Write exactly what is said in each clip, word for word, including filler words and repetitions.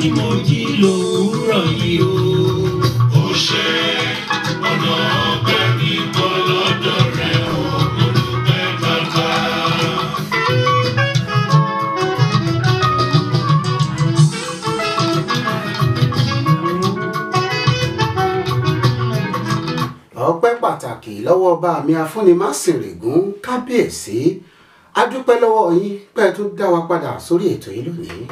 tí mo jí lòwúrọ̀ yìí o. Ó ṣe ọ̀nà ọgbẹ́ mi bọ́ lọ́dọ̀ rẹ̀ o, mo dúpẹ́ bàbá. ọpẹ́ pàtàkì lọ́wọ́ ọba mi afúnimásìnrègún kábíyèsí a dúpẹ́ lọ́wọ́ yín pé ẹ tún dá wa padà sórí ètò yìí lónìí.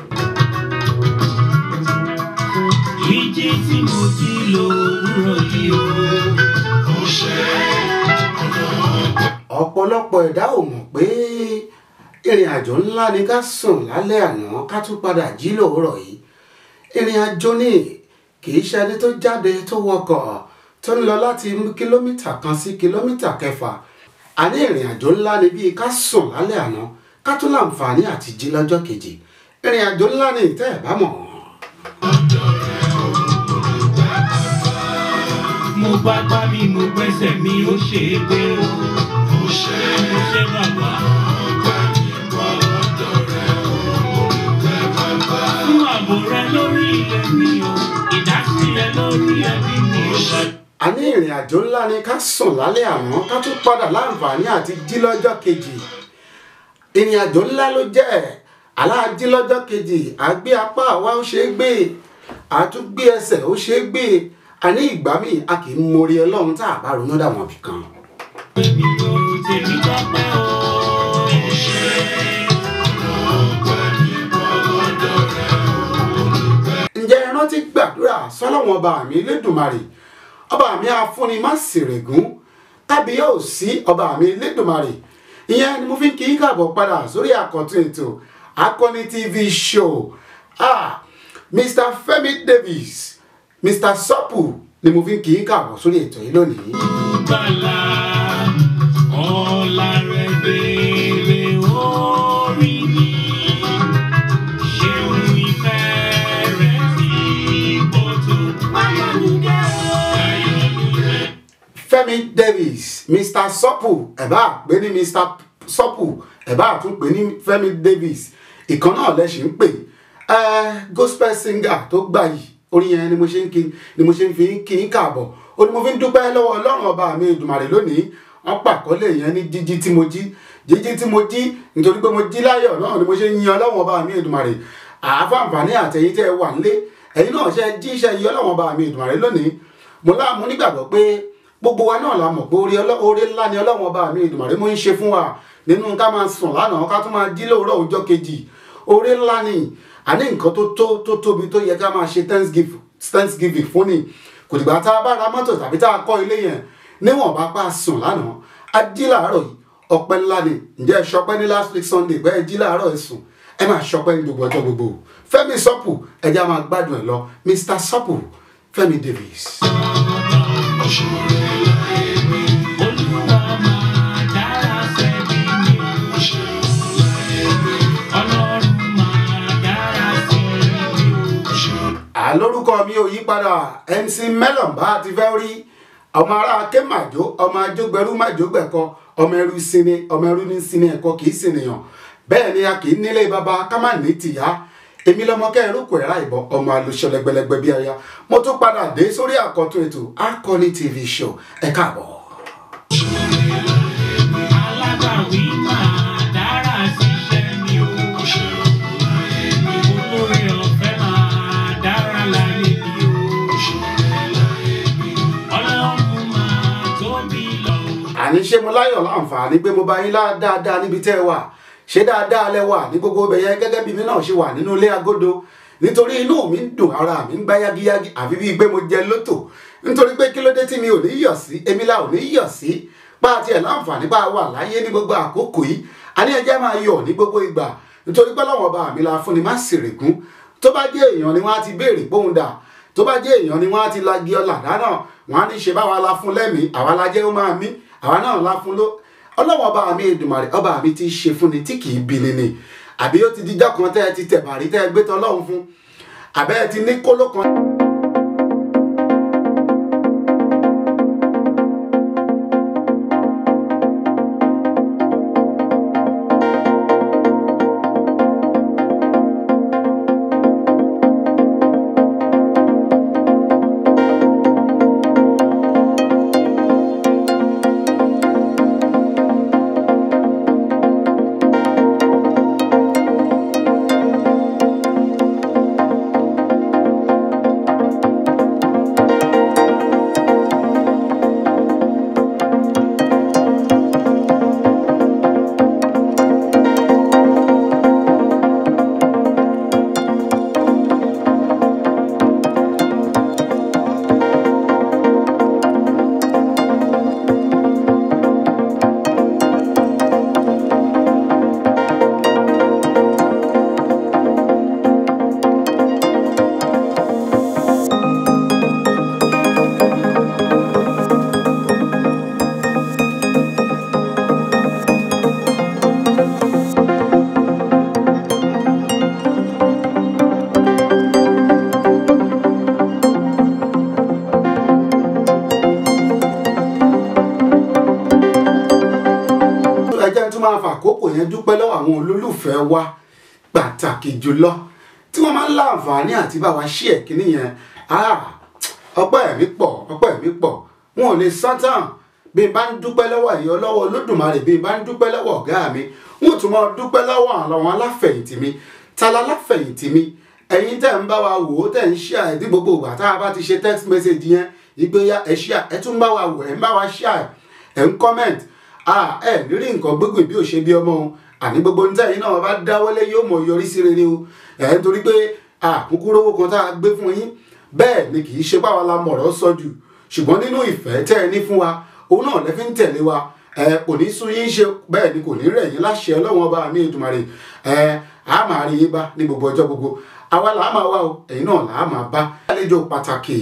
Ìjí tí mo jí lòwúrọ̀ yìí o. Ó ṣe ọ̀nà ọgbẹ́. ọ̀pọ̀lọpọ̀ ẹ̀dá ò mọ̀ pé ìrìn àjò ńlá ni ká sùn lálẹ́ àná ká tún padà jí lòwúrọ̀ yìí. ìrìn àjò ní kì í ṣe ẹni tó jáde tó wọkọ̀ tó ń lọ láti kìlómítà kan sí kìlómítà kẹfà. àní ìrìn àjò ńlá ni bíi ká sùn lálẹ́ àná ká tún láǹfààní àti jí lọ́jọ́ kejì. ìrìn àjò ńlá ni ìtẹ́ ẹ̀ bá mọ̀. Mo bá gbá mi mo gbẹ́sẹ̀ mi ó ṣe é gbé o. Ó ṣe é ṣe bàbá. Ọgbẹ́ mi bọ́ lọ́dọ̀ rẹ̀ o, mo dúpẹ́ bàbá. Fún ààbò rẹ lórí ilé mi o, ìdásílẹ̀ lórí ẹbí mi o. a ní ìrìn àjò ńlá ni ká sùn lálẹ́ àná ká tún padà láǹfààní àti jí lọ́jọ́ kejì. ìrìn àjò ńlá ló jẹ́ aláàjí lọ́jọ́ kejì àgbé apá àwa ó ṣe é gbé àtúgbé ẹsẹ̀ ó ṣe é gbé. a ní ìgbà míì a kì í mórí ọlọ́run tá a bá ronú dàwọn ibì kan. Èmi ò tèmi tọ́pẹ́ o. Ó ṣe ọ̀nà ọgbẹ́ mi bọ́ lọ́dọ̀ rẹ̀ o, mo dúpẹ́. ǹjẹ́ ẹ rántí gbàdúrà sọ́lọ́wọ́n ọba mi Elédùmarè ọba mi afúnimásìnrègún kábíyèsí ọba mi Elédùmarè. ìyẹn ni mo fi ń kí í káàbọ̀ padà sórí àkọ́tún ètò Akọni T V show. ah Mr Femi Davis Mr Supple ni mo fi ń kí í káàbọ̀ sórí ètò yìí lónìí. Bàlá ọ̀la rẹ̀ béèrè orí mi, ṣeun ìfẹ́ rẹ̀ tí kò tó. Ayọ̀lúdé Ayọ̀lúdé. Femi Davis Mr Supple ẹ bá pè ní Mr Supple ẹ bá tún pè ní Femi Davis ìkan náà lẹ ṣì ń pè ẹ gospel singer tó gbà yìí. orin yẹn ni mo ṣe ń kí ni mo ṣe ń fi kí n káàbọ̀ ó ní mo fi ń dúpẹ́ lọ́wọ́ ọlọ́run ọba mi Èdùmàrè lónìí. wọ́n pàkọ́lé yẹn ní jíjí tí mo jí jíjí tí mo jí nítorí pé mo jí láyọ̀ náà ni mo ṣe ń yin ọlọ́run ọba mi Èdùmàrè. àáfàǹfààní àtẹ̀yìn tẹ́ ẹ wà nílé ẹ̀yin náà ṣe jí iṣẹ́ yìí ọlọ́run ọba mi Èdùmàrè lónìí. mo láàmú nígbàgbọ́ pé gbogbo wa náà la mọ̀ pé oore ńlá ni ọlọ́run ọba mi Èdùmàrè mo ń ṣe fún wa nínú ká máa sùn lánàá ká tún máa jí lóòrọ̀ ọjọ́ kejì. oore ńlá ni àní nǹkan tó tó tóbi tó yẹ ká máa ṣe thanksgiving thanksgiving fún ni. kò dìgbà tá a bá ra mọ́tò tàbí tá a kọ́ ilé yẹn níwọ̀n bá pa sùn lánàá a jí láàárọ̀ yìí ọpẹ́ ńlá ni. ǹjẹ́ ẹ ṣọpẹ́ ní last week Sunday pé ẹ jí láàárọ̀ ẹ sùn ẹ máa ṣọpẹ́ ní gbogbo ọjọ́ gbogbo. Femi Supple ẹ jẹ́ a máa gbádùn ẹ lọ Mr Supple Femi Davis. àlórúkọ mi ò yí padà M C Melon bá ti fẹ́ rí ọmọ ará akémàjò ọmọ ajógbẹrú májógbẹ̀kọ ọmọ ẹrú sinmi ọmọ ẹrú ní sinmi ẹ̀kọ́ kì í sènìyàn bẹ́ẹ̀ ni a kì í nílé baba ká má ní tìyá èmi lọmọ kẹrù kò ẹ̀rá ìbọn ọmọ alùsọlẹgbẹlẹgbẹ bí aya mo tún padà dé sórí àkọ́tún ètò Akọni T V show ẹ káàbọ̀. Alágbàwí máa dára síṣẹ́ mi o. Olóore ọ̀fẹ́ máa dára láyé mi o. Ọlọ́run máa tóbi lọ. àní ṣé mo láyọ̀ láǹfààní pé mo bá yín lá dáadáa níbi tẹ́ ẹ wà ṣé dáadáa lẹ wà ní gbogbo ibẹ̀ yẹn gẹ́gẹ́ bí mi náà ṣe wà nínú ilé agodo nítorí inú mi ń dùn ara mi ń gbá yágíyágí àfi bíi pé mo jẹ lótò nítorí pé kí ló dé tí mi ò ní yọ̀ sí èmi la ò ní yọ̀ sí bá a tiẹ̀ láǹfààní bá a wà láyé ní gbogbo àkókò yìí a ní ẹjẹ́ máa yọ̀ ní gbogbo ìgbà nítorí pé Ọlọ́run ọba mi la fún ni má ṣèrègún tó bá jẹ́ èèyàn ni wọ́n á ti béèrè póun dà tó bá jẹ́ èèyàn ni wọ́n á ti lagi ọlà dáná wọ́n á ní ṣe báwa la fún lẹ́mìí àwa la jẹ́ ó máa mí àwa náà la fún ló Ọlọ́run ọba mi Èdùmàrè ọba mi ti ṣe fún ni tí kì í bini ni àbí ó ti dijọ́ kan tẹ́ ẹ ti tẹ̀bàrí tẹ́ ẹ gbé tọ́ Ọlọ́run fún àbẹ́ ẹ ti ní kóló kan. tún máa fà àkókò yẹn dúpẹ́ lọ́wọ́ àwọn olólùfẹ́ wa pàtàkì jùlọ tí wọ́n máa ń láǹfààní àti bá wa ṣí ẹ̀ kíní yẹn ọpẹ́ ẹ̀mí pọ̀ ọpẹ́ ẹ̀mí pọ̀ wọn ò lè sátán bí n bá ń dúpẹ́ lọ́wọ́ ẹ̀yọ́ lọ́wọ́ Olódùmarè bí n bá ń dúpẹ́ lọ́wọ́ ọ̀gá mi wọn ò tún máa dúpẹ́ lọ́wọ́ àwọn aláfẹ̀yìntì mi tala aláfẹ̀yìntì mi ẹ̀yin tẹ́ ń bá wa wò ó tẹ́ ń ṣíà ẹ̀ dí gbogbo ìgbà tá a bá ti ṣe text message yẹn ìgbéyà ẹ̀ ṣíà ẹ̀ tún bá wa wò ẹ̀ ń bá wa ṣíà ẹ̀ ń comment ẹ̀ nírí nǹkan gbógun bí ò ṣe bí ọmọ o àní gbogbo ní tẹ́yìn náà bá dáwọ́lé yóò mọ̀ yọrí sí rere o ẹ̀ nítorí pé àkúkúrú owó kan tá a gbé fún yín bẹ́ẹ̀ ni kì í ṣe báwa la mọ̀rọ̀ sọ jù ṣùgbọ́n nínú ìfẹ́ tẹ́ ẹ ní fún wa òun náà lẹ́fí ń tẹ̀lé wa ẹ kò ní sún yín ṣe bẹ́ẹ̀ ni kò ní rẹ̀ yín láṣẹ Ọlọ́run ọba mi Èdùmàrè ẹ á máa rí yín bá ní gbogbo ọjọ́ gbogbo àwa là á máa wá o ẹ̀yin náà là á máa bá. àlejò pàtàkì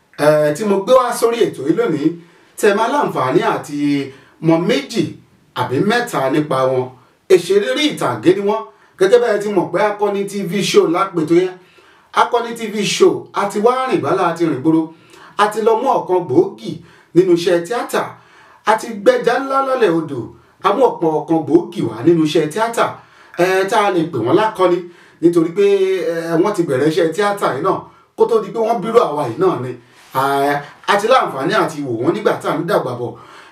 ẹ tí mo gbé wá sórí ètò yìí lónìí tẹ́ máa láǹfààní àti mọ méjì àbí mẹ́ta nípa wọn òṣèré orí ìtàgé ni wọ́n gẹ́gẹ́ bẹ́ẹ̀ ti mọ̀ pé Akọni T V show lápètò yẹn Akọni T V show àti wá rìn bálá àti rìn gbòòrò àti lọ mú ọ̀kan gbòógì nínú iṣẹ́ tíátà àti gbẹ́jà ńlá lọ́lẹ̀ odò àwọn ọ̀pọ̀ ọ̀kan gbòógì wà nínú iṣẹ́ tíátà ẹ̀ tá a lè pè wọ́n lákọni nítorí pé wọ́n ti bẹ̀rẹ̀ iṣẹ́ tíátà yìí náà kó tó di pé wọ́n bírò àwa yìí náà ni àti láǹfààní àti wò wọ́n nígbà tá à ń dàgbà bọ̀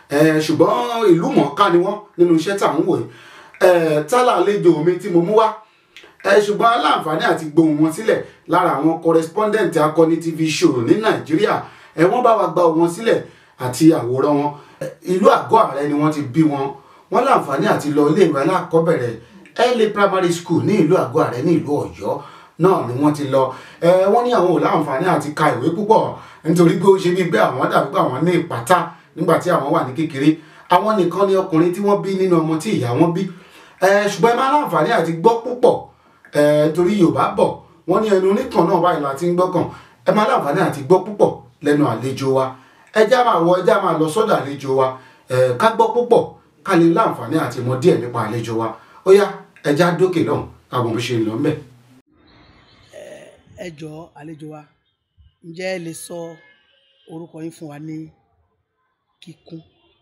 ṣùgbọ́n ìlú mọ̀ọ́ká ni wọ́n nínú iṣẹ́ tá à ń wò yìí tálà àlejò mi tí mo mú wá ṣùgbọ́n aláǹfààní àti gbohùn wọn sílẹ̀ lára àwọn correspondent Akọni T V show ní Nàìjíríà wọ́n bá wa gba wọn sílẹ̀ àti àwòrán wọn ìlú Àgọ́ Ààrẹ ni wọ́n ti bí wọn wọ́n láǹfààní àti lọ iléèwé alákọ̀ọ́bẹ̀rẹ̀ early primary school ní ìlú Àgọ́ Ààrẹ ní ìlú Ọ̀yọ́ náà ni wọ́n ti lọ wọ́n ní àwọn ò láǹfààní àti ka ìwé púpọ̀ nítorí pé ó ṣe bí bẹ́ẹ̀ àwọn dàbí pé àwọn ní ìpátá nígbà tí àwọn wà ní kékeré àwọn nìkan ni ọkùnrin tí wọ́n bí nínú ọmọ tí ìyá wọn bí ṣùgbọ́n ẹ máa láǹfààní àti gbọ́ púpọ̀ torí Yorùbá bọ̀ wọ́n ní ẹnu oníkan náà báyìí láti ń gbọ́kàn ẹ máa láǹfààní àti gbọ́ púpọ̀ lẹ́nu àlejò wa ẹjá máa wọ ẹjá máa lọ sọ́dọ̀ àlejò wa ká gbọ́ púpọ̀ ká lè láǹfààní àti mọ̀ díẹ̀ nípa àlejò wa ó yá ẹjá dókè lọ́hùn káwọn bó ṣe ń lọ ń bẹ̀. ẹ jọ̀ọ́ àlejò wa ǹjẹ́ ẹ lè sọ orúkọ yín fún wa ní kíkún.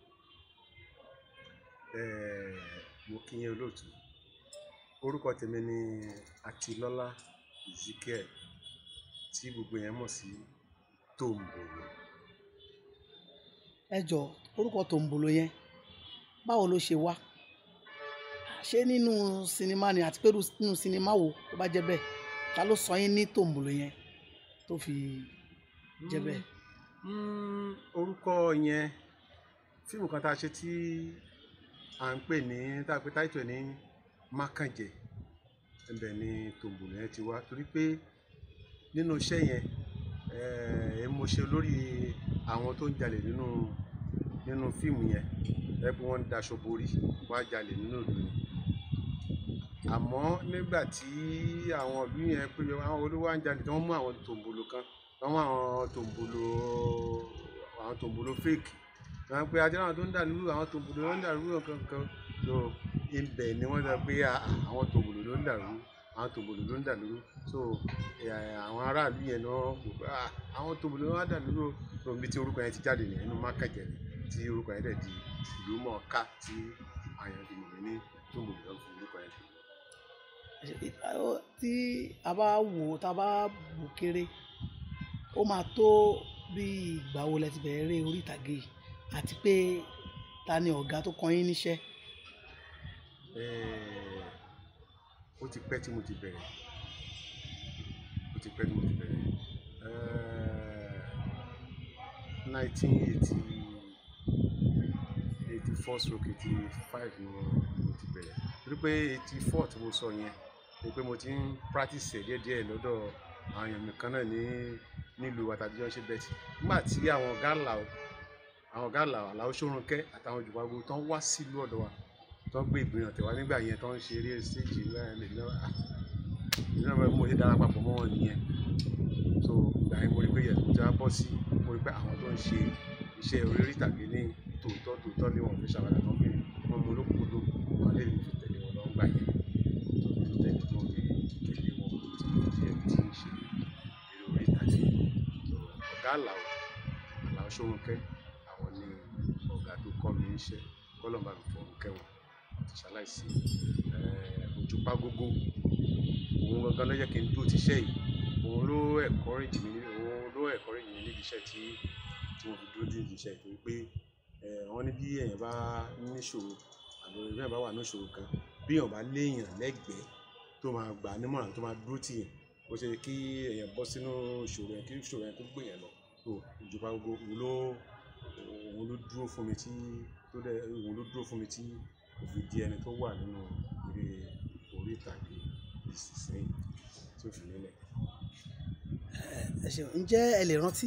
mo kí yín olóòtú orúkọ tèmi ni Àtilọ́lá Ezekiel tí gbogbo yẹn mọ̀ sí Tòǹbòlò. ẹ jọ̀ọ́ orúkọ Tòǹbòlò yẹn báwo ló ṣe wá ṣé nínú sinimá ni àti pé nínú sinimá wo tó bá jẹ́ bẹ́ẹ̀ ta ló sọ yín ní Tòǹbòlò yẹn tó fi jẹ́ bẹ́ẹ̀. orúkọ yẹn fíìmù kan tá a ṣe tí à ń pè ní tá a pè táìtò ní Mákànjẹ ẹ̀bẹ̀ ni Tòǹbòlò yẹn ti wá torí pé nínú iṣẹ́ yẹn ẹ mo ṣe lórí àwọn tó ń jalè nínú nínú fíìmù yẹn ẹ bí wọ́n ń daṣọ borí wọ́n á jalè nínú ìlú yẹn àmọ́ nígbà tí àwọn ìlú yẹn pé àwọn olówó ń jalè tí wọ́n mú àwọn Tòǹbòlò kan wọ́n mú àwọn Tòǹbòlò àwọn Tòǹbòlò fake wọ́n pe ajá àwọn tó ń dà lúrú àwọn Tòǹbòlò ló ń dà lúrú kankan so ibẹ̀ ni wọ́n sọ pé àwọn Tòǹbòlò ló ń dà lúrú àwọn Tòǹbòlò ló ń dà lúrú so àwọn aráàlú yẹn náà àwọn Tòǹbòlò ló ń dà lúrú omi tí orúkọ yẹn ti jáde nìyẹn nínú Mákànjẹ tí orúkọ yẹn dẹ̀ di ìlú mọ̀ọ́ká tí àyàn fi mọ̀ mí ní Tòǹbòlò ló fi orúkọ yẹn. tí a bá wò tá a bá bù kéré ó máa tó bí ìgbà wo lẹ ti bẹ̀rẹ̀ orí ìtàgé àti pé ta ni ọ̀gá tó kọ́ yín níṣẹ́. ó ti pẹ́ tí mo ti bẹ̀rẹ̀ ó ti pẹ́ tí mo ti bẹ̀rẹ̀ nineteen eighty eighty four stroke eighty five ni mo ti bẹ̀rẹ̀ torí pé eighty four tí mo sọ yẹn ni pé mo ti ń practice díẹ̀ díẹ̀ lọ́dọ̀ àwọn èèyàn mi kan náà ní nílùú àtàbíjọ́ ṣe bẹ́ẹ̀ tí nígbà tí àwọn ọ̀gá làó àwọn ọ̀gá làó Àlàó Ṣórunkẹ́ àtàwọn òjòwà gbogbo tán wá sílùú ọ̀dọ̀ wa tán gbé ìgbìyànjú tẹ̀wá nígbà yẹn tán ń ṣe eré stage lẹ́yìn náà mo ṣe dára papọ̀ mọ́ wọn nìyẹn so ìgbà yẹn mo rí pé yẹn tó ti wá bọ́ sí mo rí pé àwọn tó ń ṣe iṣẹ́ orí ìtàgé ní tòótọ́ tòótọ́ ní wọn fi ṣàwádà náà pé wọ́n mú olókùnkúndò wọn lè fi tẹ̀lé wọn lọ́wọ́ gbà yẹn tó fi tẹ̀lé tó fi kéde wọn tí mo ti ẹ̀ ti ń ṣe eré orí ìtàgé so ọ̀gá Àlàó Àlàó Ṣórunkẹ́ àwọn ni ọ̀gá tó kọ́ mi níṣẹ́ kọ́lọ́mbà mi fọ́ kẹ́wọ̀n ti ṣaláìsí. Òjùpá gógó òun gangan ló jẹ́ kí n dúró ti iṣẹ́ yìí, òun ló encourage mi òun ló encourage mi nídìí iṣẹ́ tí tí mo fi dúró nídìí iṣẹ́ torí pé wọ́n ní bí èèyàn bá ní ìṣòro àbí bí èèyàn bá wà ní ìṣòro kan, bí èèyàn bá léèyàn lẹ́gbẹ̀ẹ́ tó máa gbà á nímọ̀ràn tó máa dúró tì yẹn, ó ṣe kí èèyàn bọ́ sínú ìṣòro yẹn kí ìṣòro yẹn kó gbé yẹn lọ. So Òjùpá gógó òun ló òun ló dúró fún mi tí tó dẹ̀ òun ló dúró fún mi tí kò fi di ẹni tó wà nínú eré orí ìtàgé ìsinsìnyí tí ó fi nílẹ̀. Ẹ ṣeun, ǹjẹ́ ẹ lè rántí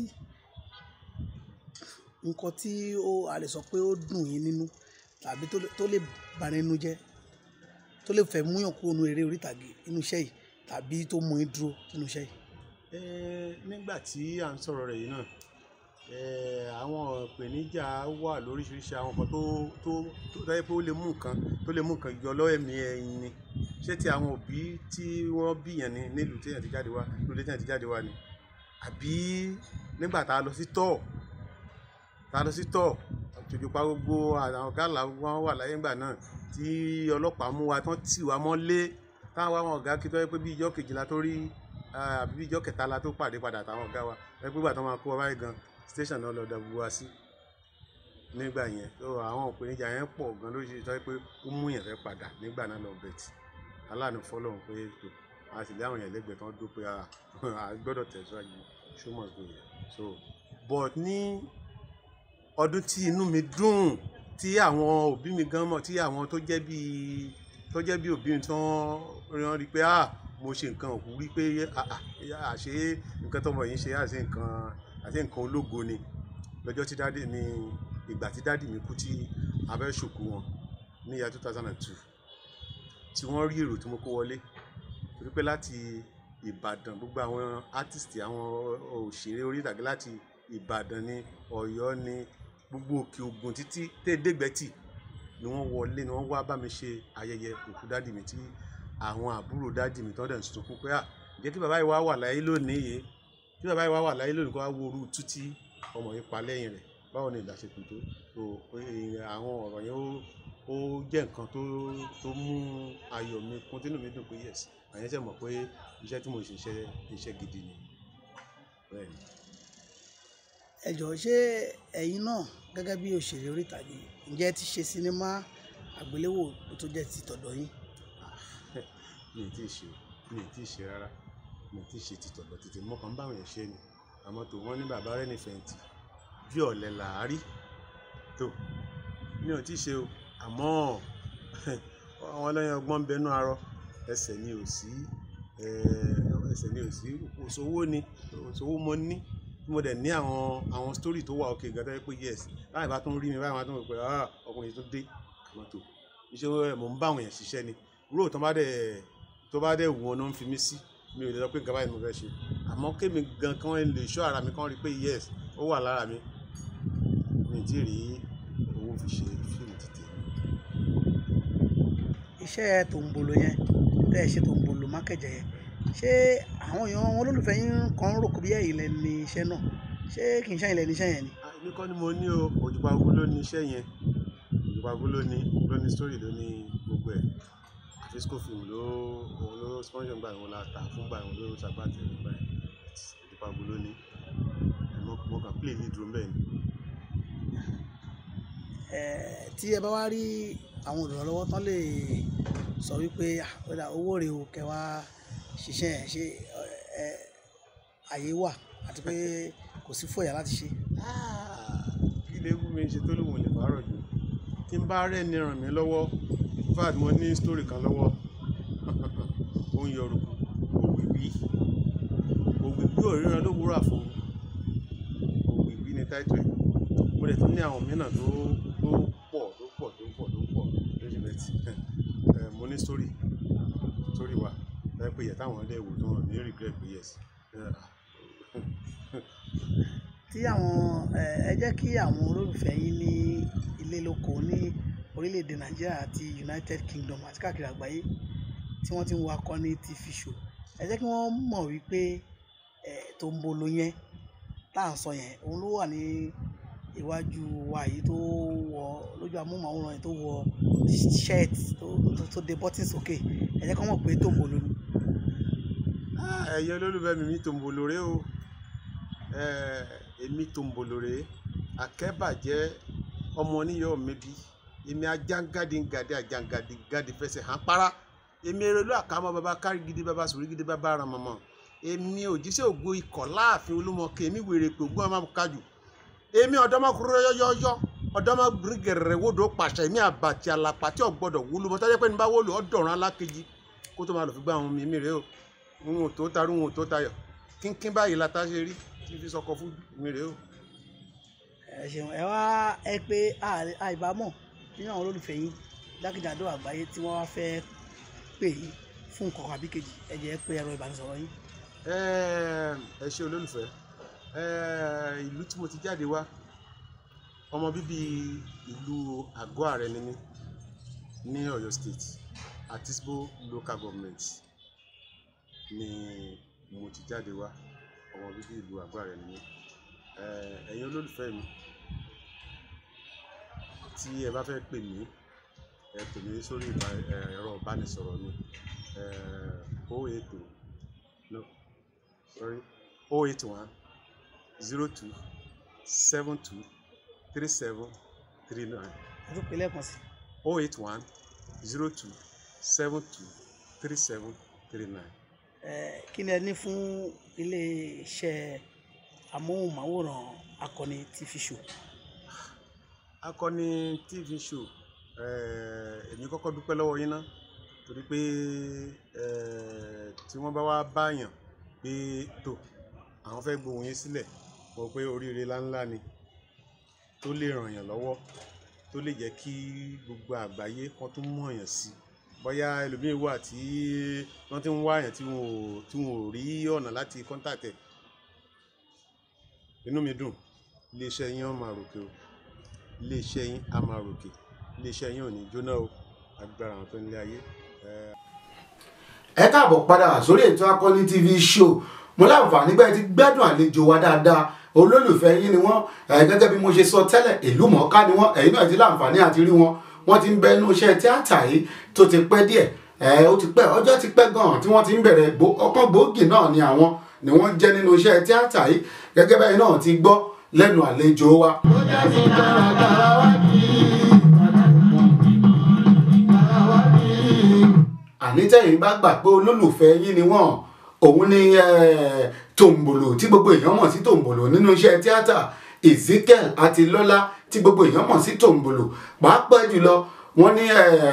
nǹkan tí ó a lè sọ pé ó dùn yín nínú tàbí tó lè bà nínú jẹ́ tó lè fẹ́ múyàn kúrò nínú eré orí ìtàgé inú iṣẹ́ yìí tàbí tó mú yín dúró nínú iṣẹ́ yìí? Nígbà tí à ń sọ̀rọ̀ rẹ̀ yìí náà, àwọn ìpèníjà wà lóríṣiríṣi, àwọn nǹkan tó tó tó dájú pé ó lè mú nǹkan tó lè mú nǹkan yọ lọ́wọ́ ẹ̀mí ẹ̀yin ni. Ṣé ti àwọn òbí tí wọ́n bí yẹn ni nílùú tí èèyàn ti jáde wá lóde tí èèyàn ti jáde wá ni? Àbí nígbà tá a lọ sí tọ̀ tá a lọ sí tọ̀ Òjùpá gógó àwọn ọ̀gá ńlá wọn wà láyé ńgbà náà tí ọlọ́pàá mú wa tán tì wá mọ́lé táwọn àwọn ọ̀gá kí tó yẹ pé bí ijọ́ kejìlá tó rí àbí bí ijọ́ kẹtàlá tó pàdé padà táwọn ọ̀gá wa ẹ pé ìgbà tó máa kó wa báyìí gan station náà lọ da gbogbo wa sí nígbà yẹn. So àwọn ìpèníjà yẹn pọ̀ gan lóríṣiríṣi tó yẹ pé ó mú yẹn fẹ́ padà nígbà náà lọ bẹ̀tì aláàánú fọlọ́run pé tó a sì lé àwọn yẹn lẹ́gbẹ̀ẹ́ tán dó pé a gbọ́dọ̀ tẹ̀síwájú show must go yẹn. So but ní ọdún tí inú mi dùn tí àwọn òbí mi gan mọ̀ tí àwọn tó jẹ́ bí tó jẹ́ bí òbí mi tí wọ́n rí pé ah mo ṣe nǹkan òkú rí pé àṣé nǹkan tọmọ yìí ṣe àṣé nǹkan àṣé nǹkan ológo ni lọ́jọ́ tí dáàdì ní ìgbà tí dáàdì mi kú tí a fẹ́ ṣòkú wọn ní ìyá two thousand and two tí wọ́n rí èrò tí mo kó wọlé torí pé láti Ìbàdàn gbogbo àwọn artist àwọn òṣèré orí ìtàgé láti Ìbàdàn ní Ọ̀yọ́ ní gbogbo Òkè Ògùn títí tẹ́ẹ̀dẹ́gbẹ́tì ni wọ́n wọlé ni wọ́n wá bá mi ṣe ayẹyẹ òkú dáàdì mi tí àwọn àbúrò dáàdì mi tán dẹ̀ ń sunkún pé à jẹ́ kí bàbá yìí wá wà láyé lónìí yìí kí bàbá yìí wá wà láyé lónìí kó wá wo orú tú tí ọmọ yìí pa lẹ́yìn rẹ̀ báwo ni ìdásẹ́kùn tó so àwọn ọ̀rọ̀ yẹn ó jẹ́ nǹkan tó tó mú ayọ̀ mi kún tínú mi dùn pé yes àyẹn ṣe mọ̀ pé iṣẹ́ tí mo ṣe iṣẹ́ iṣẹ́ gidi ni. Ẹ jọ̀ọ́ ṣé ẹ̀yin náà gẹ́gẹ́ bí òṣèré orí ìtàgé ǹjẹ́ ti ṣe sinimá àgbéléwò tó jẹ́ ti tọ̀dọ̀ yín? mi ì tí ì ṣe mi ì tí ì ṣe rárá mi ì tí ì ṣe ti tọ̀dọ̀ tètè mọ́ kàn báwọn yẹn ṣe ni àmọ́ tó wọ́n ní bàbá rẹ̀ ní fẹ̀yìntì bí ọ̀lẹ làárí tó mi ò tí ì ṣe o àmọ́ àwọn lẹ́yìn ọgbọ́n bẹnu arọ ẹsẹ̀ ni ò sí ẹsẹ̀ ni ò sí òṣòwò ni òṣòwò mo ní mo dẹ̀ ní àwọn àwọn story tó wà òkè gan tó yẹ pé yes láì bá tó ń rí mi báyìí wọn tó ń pè ah ọkùnrin tó dé àmọ́ tó iṣẹ́ mò ń bá àwọn yẹn ṣiṣẹ́ ni ró tó bá dẹ̀ tó bá dẹ̀ wù wọn náà ń fi mí sí mi ò lè lọ pé nǹkan báyìí mo fẹ́ ṣe àmọ́ kémi gan kan lè ṣọ́ ara mi kan rí pé yes ó wà lára mi mi ti rí owó fi ṣe fíìmù títì. Iṣẹ́ Tòǹbòlò yẹn tẹ́ ẹ ṣe Tòǹbòlò Mákẹ́jẹ yẹn ṣé àwọn èèyàn wọn olólùfẹ́ yín kan rò kó bí ẹ̀yin lẹ ní iṣẹ́ náà ṣé kì í ṣe ẹ̀yin lẹ ní iṣẹ́ yẹn ni? èmi kọ́ ni mo ní o Òjùpá gógó ló ní iṣẹ́ yẹn Òjùpá gógó ló ní ló ní story ló ní gbogbo ẹ̀ Fisco film ló òun ló sponsor gbà wọn la ta fún gbà wọn ló ṣàgbàtì nígbà yẹn Òjùpá gógó ló ní mo kàn play lead role bẹ́ẹ̀ ni. Tí ẹ bá wá rí àwọn olùrànlọ́wọ́ tán lè sọ wípé owó rẹ̀ ò kẹwàá ṣiṣẹ́ ẹ̀ ṣe àyè wà àti pé kò sí fòyà láti ṣe. kí lè wú mi ṣe tó lóun lè fàárọ̀ jù tí n bá rẹ̀ ní ràn mí lọ́wọ́ in fact mo ní story kan lọ́wọ́ ó ń yọrùkù òwìwí òwìwí òríran ló wúrà fún òwìwí ní táìtù ẹ̀ mo dẹ̀ tún ní àwọn mìíràn tó tó pọ̀ tó pọ̀ tó pọ̀ tó pọ̀ lórí bẹ́ẹ̀tì mo ní story story wa ẹ pé yẹ táwọn ilé ìwò tó ní regret pé yes. tí àwọn ẹ jẹ́ kí àwọn olólùfẹ́ yín ní ilé lóko ní orílẹ̀-èdè Nàìjíríà àti United Kingdom àti káàkiri àgbáyé tí wọ́n ti ń wo Akọni T V show ẹ jẹ́ kí wọ́n mọ̀ wípé Tòǹbòlò yẹn tá à ń sọ yẹn òun ló wà ní iwájú wa yìí tó wọ lójú amóhùnmáwòrán yìí tó wọ shirt tó tó dé bọ́tìn sókè ẹ jẹ́ kó mọ̀ pé Tòǹbòlò ni. ẹ̀yin olólùfẹ́ mi mi Tòǹbòlò rèé o èmi Tòǹbòlò rèé akẹ́bàjẹ́ ọmọ oníyọ̀ mẹ́bí èmi ajangadingadi ajangadigadi fẹsẹ̀ hàn para èmi erelu àkàmọ́ baba kárí gidi baba sòrí gidi baba ara mọ̀mọ́ èmi òjíṣẹ́ ògo ikọ̀ láàfin olúmọkè èmi wèrè pé ògùn ọmọ kájù èmi ọ̀dọ́mọkùnrin yọ́yọ́yọ́ ọ̀dọ́mọbìnrin gẹ̀rẹ̀ wodò pàṣẹ èmi àbàtì àlàpà tí ọ̀gbọ́dọ̀ wúlú mọ́ tọ́jú pé ní bá wọ́lù ọ̀dọ̀ràn alákejì kó tó máa lọ fi gbá àwọn mímí rèé o n ò tó tarú n ò tó tayọ̀ kínkín báyìí la ta ṣe rí tí fi sọkọ fún mi rèé o. ẹ ṣeun ẹ wá ẹ pé àìbámọ̀ nínú àwọn olólùfẹ́ yín jákèjádò àgbáyé tí wọ́n wá fẹ́ pè yín fún nǹkan àbí kejì ẹ jẹ́ pé ẹ̀rọ ìbánisọ̀rọ̀ yín. ẹ ṣe olólùfẹ́ ìlú tí mo ti jáde wá ọmọ bíbí ìlú Àgọ́ Àrẹ ni mí ní Ọ̀yọ́ state Atisbo local government ni mo ti jáde wá ọmọ bíbí ìlú Àgọ́ Àrẹ ni mí ẹ̀yin olólùfẹ́ mi tí ẹ bá fẹ́ pè mí ẹ pè mí sórí ẹ̀rọ ìbánisọ̀rọ̀ mi oh eight two no sorry oh eight one zero two seven two three seven three nine ọdún pé lẹ́ẹ̀kan sí. oh eight one zero two seven two three seven three nine. kí ni ẹ ní fún iléeṣẹ́ amóhùnmáwòrán Akọni T V show. Akọni T V show èmi kọ́kọ́ dúpẹ́ lọ́wọ́ yín ná torí pé tí wọ́n bá wá báyàn pé tó àwọn fẹ́ gbóhùn yín sílẹ̀ mọ̀ pé oríire láńlá ni tó lè ràn yàn lọ́wọ́ tó lè jẹ́ kí gbogbo àgbáyé kan tó mọ̀ yàn sí bóyá ẹlòmíín wà tí wọ́n ti ń wá yàn tí wọn ò rí ọ̀nà láti kọ́ńtàtẹ̀. Inú mi dùn iléeṣẹ́ yín á máa ròkè o iléeṣẹ́ yín á máa ròkè iléeṣẹ́ yín ò ní jóná o agbára àwọn tó ń lé ayé. ẹ káàbọ̀ padà sórí ètò Akọni T V show mo láǹfààní pé ẹ ti gbádùn àlejò wa dáadáa olólùfẹ́ yín ni wọ́n gẹ́gẹ́ bí mo ṣe sọ tẹ́lẹ̀ ìlú mọ̀ọ́ká ni wọ́n ẹ̀yin náà ti láǹfààní àti rí wọn wọ́n ti ń bẹ inú iṣẹ́ tíátà yìí tó ti pẹ́ díẹ̀ ó ti pẹ́ ọjọ́ ti pẹ́ gan-an tí wọ́n ti ń bẹ̀rẹ̀ ọkàn gbòógì náà ni àwọn ni wọ́n jẹ́ nínú iṣẹ́ tíátà yìí gẹ́gẹ́ bẹ́ẹ̀ náà ti gbọ́ lẹ́nu àlejò wa. ó jẹ́ sí dáradára wá kí àní tẹ́yìn bá gbà pé olólùfẹ́ yín ni wọ́n òun ni Tòǹbòlò tí gbogbo èèyàn mọ̀ sí Tòǹbòlò nínú iṣẹ́ tíátà Ezekiel Atilọ́lá tí gbogbo èèyàn mọ̀ sí Tòǹbòlò pàápàá jùlọ wọ́n ní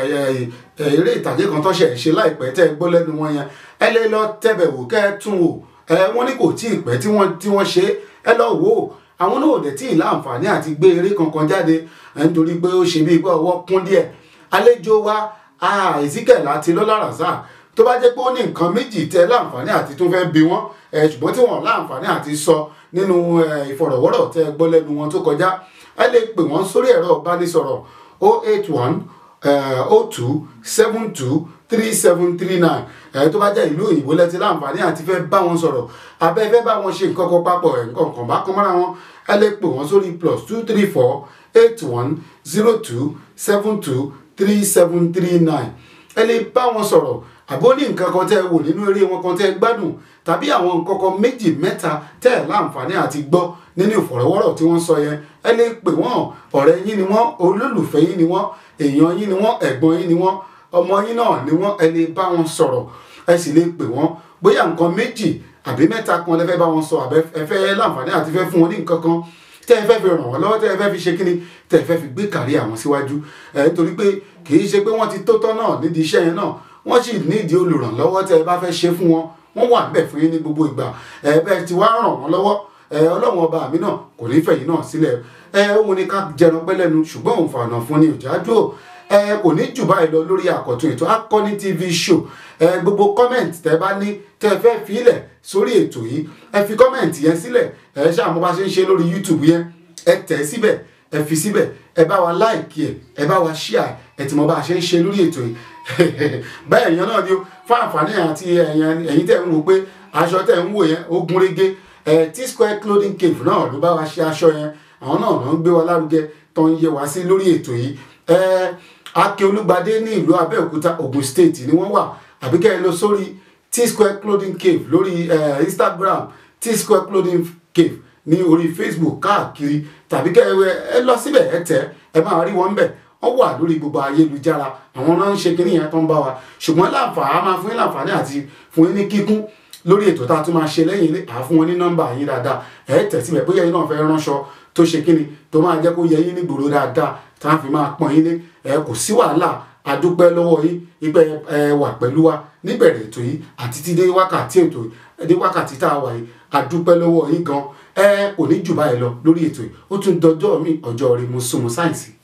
eré ìtàgé kan tó ṣe ṣe láìpẹ́ tẹ́ ẹ gbọ́ lẹ́nu wọn yẹn ẹ lè lọ tẹ́bẹ̀ wò kẹ́ ẹ tún wò wọ́n ní kò tí ì pẹ́ tí wọ́n ṣe ẹ lọ wò ó àwọn náà ò dẹ̀ tí ì láǹfààní àti gbé eré kankan jáde nítorí pé ó ṣe bí pé ọwọ́ kún díẹ̀ àlejò wa Ezekiel Atilọ́lá Razak tó bá jẹ́ pé ó ní nǹkan méjì tẹ́ láǹfààní àti tún fẹ́ bi wọ́n ṣùgbọ́n tí wọ́n láǹfààní àti sọ nínú ìfọ̀rọ̀wọ́rọ̀ tẹ́ gbọ́ lẹ́nu wọn tó kọjá ẹ lè pè wọ́n sórí ẹ̀rọ ìbánisọ̀rọ̀ oh eight one oh two seven two three seven three nine tó bá jẹ́ ìlú òyìnbó lẹ́tí láǹfààní àti fẹ́ bá wọn sọ̀rọ̀ abẹ́ fẹ́ bá wọn ṣe nǹkan kan papọ̀ nǹkan kan bá kan mọ́ra wọn ẹ lè pè wọ́n sórí plus two three four eight one zero two seven two three seven three nine ẹ lè bá wọn sọ̀rọ̀ àbó ní nǹkan kan tẹ́ wò nínú eré wọn kan tẹ́ gbádùn tàbí àwọn nǹkan kan méjì mẹ́ta tẹ́ láǹfààní àti gbọ́ nínú ìfọ̀rọ̀wọ́rọ̀ tí wọ́n sọ yẹn ẹ lè pè wọ́n ọ̀rẹ́ yín ni wọ́n olólùfẹ́ yín ni wọ́n èèyàn yín ni wọ́n ẹ̀gbọ́n yín ni wọ́n ọmọ yín náà ni wọ́n ẹ lè bá wọn sọ̀rọ̀ ẹ sì lè pè wọ́n bóyá nǹkan méjì àbí mẹ́ta kan lẹ fẹ́ bá wọn sọ àbẹ ẹ fẹ́ láǹfààní àti fẹ́ fún wọn ní nǹkan kan tẹ́ ẹ fẹ́ fi ràn wọ́n lọ́wọ́ tẹ́ ẹ fẹ́ fi ṣe kíni tẹ́ ẹ fẹ́ fi gbé kàrí àwọn síwájú ẹ nítorí pé kì í ṣe pé wọ́n ti tó tán náà nídìí iṣẹ́ yẹn náà wọ́n sì nídìí olùrànlọ́wọ́ tẹ́ ẹ bá fẹ́ ṣe fún wọn wọ́n wà níbẹ̀ fún yín ní gbogbo ìgbà ẹ bẹ́ẹ̀ ti wá ràn wọ́n lọ́wọ́ ẹ ọlọ́run ọba mi náà kò ní fẹ̀yìn náà sílẹ̀ ẹ òun ni ká jẹran pẹ́ lẹ́nu ṣùgbọ́n òun fàànà fún ni òjá dúró ẹ kò ní jù báyìí lọ lórí àkọ́tún ètò Akọni T V show ẹ gbogbo kọ́mẹ̀ntì tẹ́ bá ní tẹ́ ẹ fẹ́ filẹ̀ sórí ètò yìí ẹ fi kọ́mẹ̀ntì yẹn sílẹ̀ ẹ ṣáà mo bá ṣe ń ṣe lórí YouTube yẹn ẹ tẹ̀ síbẹ̀ ẹ fi síbẹ̀ ẹ bá wa láìkì ẹ ẹ bá wa ṣíà ẹ tí mo bá ṣe ń ṣe lórí ètò yìí bẹ́ẹ̀ èèyàn náà ni ó fún àǹfààní àti ẹ̀yin tẹ̀ ń wò pé aṣọ tẹ̀ ń wò yẹn ó gún régé T-Square Clothing Cave náà ló bá wa ṣe aṣọ yẹn àwọn náà ló ń gbé wa lárugẹ tó ń yẹ wá sí lórí ètò yìí. Akin Olúgbadé ní ìlú Abẹ́òkúta Ogun State ni wọ́n wà, àbí kẹ́ ẹ lọ sórí T-Square Clothing Cave lórí Instagram, T-Square Clothing Cave ní orí Facebook káàkiri, tàbí kẹ́ ẹ lọ síbẹ̀ ẹ tẹ̀ ẹ máa rí wọn bẹ̀. Wọ́n wà lórí gbogbo ayélujára, àwọn náà ń ṣe kíní yẹn tó ń bá wa. Ṣùgbọ́n láǹfààní máa fún yín láǹfààní àti fún yín ní kíkún lórí ètò tá a tún máa ṣe lẹ́yìn ilé, àá fún wọn ní nọ́mbà yín dáadáa. Ẹ tẹ̀ síbẹ̀ bóyá yín náà fẹ́ ránṣọ tó ṣe kíni tó máa jẹ́ kó yẹ yín nígboro dáadáa tá a fi máa pọ́n yín lé. Ẹ kò sí wàhálà, a dúpẹ́ lọ́wọ́ yín ìpẹ́ ẹ wà pẹ̀lú wa níbẹ̀rẹ̀ ètò yìí àti ti dé wákàtí ètò yìí dé wákàtí tá a wà yìí, a dúpẹ́ lọ́wọ́ yín gan. Ẹ kò ní jù báyìí lọ lórí ètò yìí. Ó tún dọjọ́ mi ọjọ́ rẹ̀ mo sún mo sáyẹ̀nsì.